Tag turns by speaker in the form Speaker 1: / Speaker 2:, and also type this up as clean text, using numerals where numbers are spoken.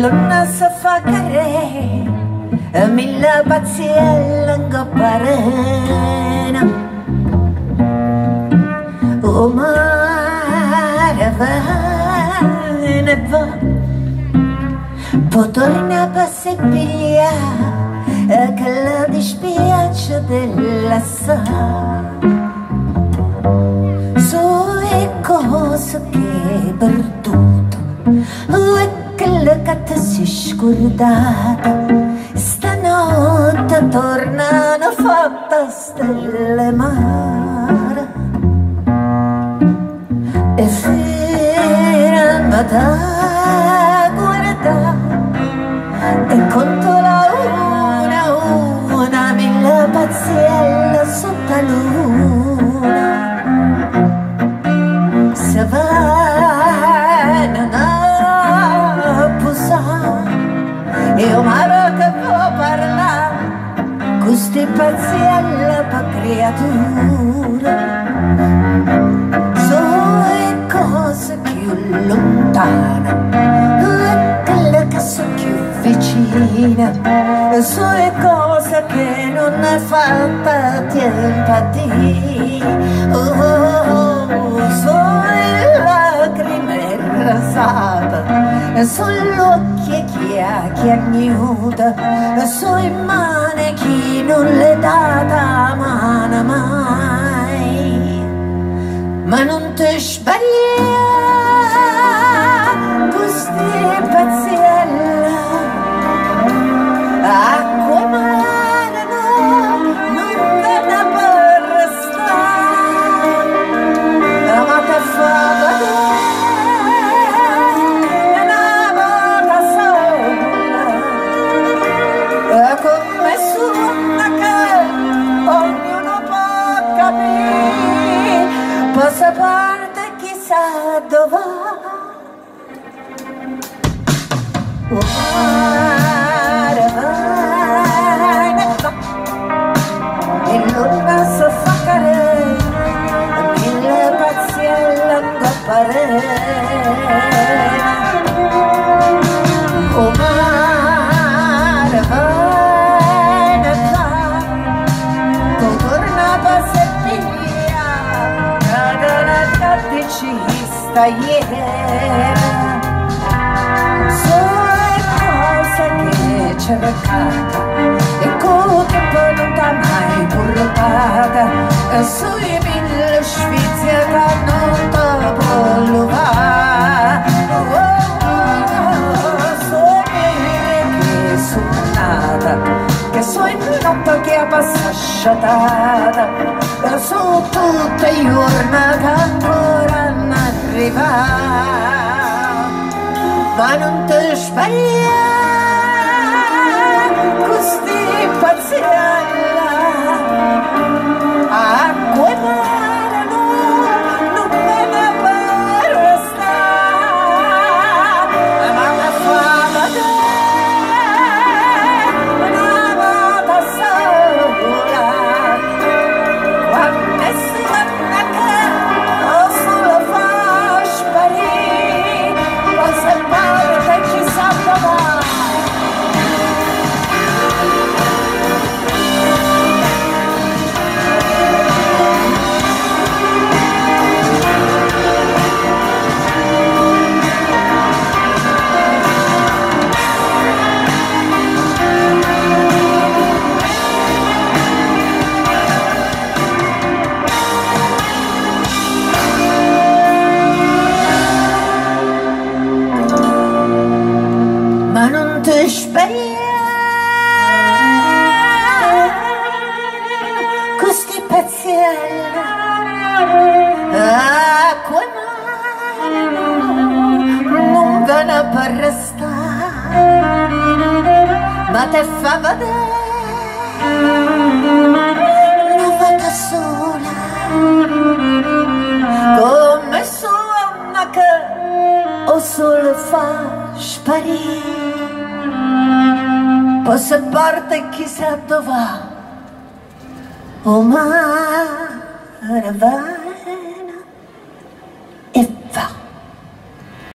Speaker 1: luna sa fa care mille pazziella in parena o mare va ne va poi torna a passeggiare che la dispiace della sa sono cose che perduto e che la gatta si è scordata stanotte tornano fatte stelle mare e ferma da guardare e conto la una mille pazziella sotto la luna se vanno a posare e o mare che può parlare questi pazziella per creatura sono cose più lontane quelle che sono più vicine sono cose che non è fatta tempo a dire sono lacrime rasate sono l'occhio che agnuda sono mani che non le data mano mai ma non ti sbagliare queste pazziella acqua mare non vena per restare ma te fa vedere una volta sola come suona che ognuno può capire passa parte chissà dove e luna sa fa care mille pazziella in parena o mare vai ne va tu torna a seppia cada la catticista ieri cercata e con tempo non t'ha mai portata sui mille sfizie che non t'ha voleva sono che sono nata che sono in notte che passa sciatata sono tutte giornate che ancora non arrivano ma non ti sbagliare questi pazziella acqua e mare non me ne per restare ma me fa vedere una volta sola quando si guarda che o solo fa sparire o se parte chissà dove ma non ti sbagliare questi pazziella acqua e mare non vanno per restare ma te fa vedere una volta sola come suona che o solo fa sparire poi se parte chissà dove va o mare va